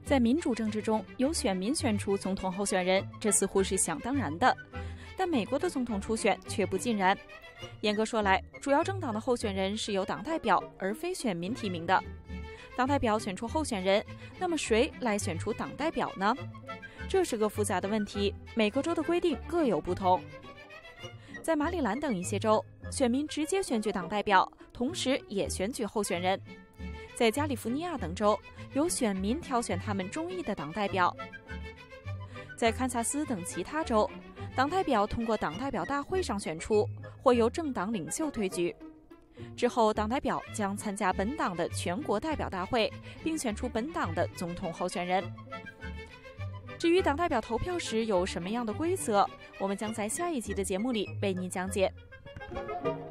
在民主政治中，由选民选出总统候选人，这似乎是想当然的。但美国的总统初选却不尽然。严格说来，主要政党的候选人是由党代表而非选民提名的。党代表选出候选人，那么谁来选出党代表呢？这是个复杂的问题，每个州的规定各有不同。在马里兰等一些州，选民直接选举党代表，同时也选举候选人。在加利福尼亚等州，由选民挑选他们中意的党代表。在堪萨斯等其他州，党代表通过党代表大会上选出，或由政党领袖推举。之后，党代表将参加本党的全国代表大会，并选出本党的总统候选人。至于党代表投票时有什么样的规则，我们将在下一集的节目里为您讲解。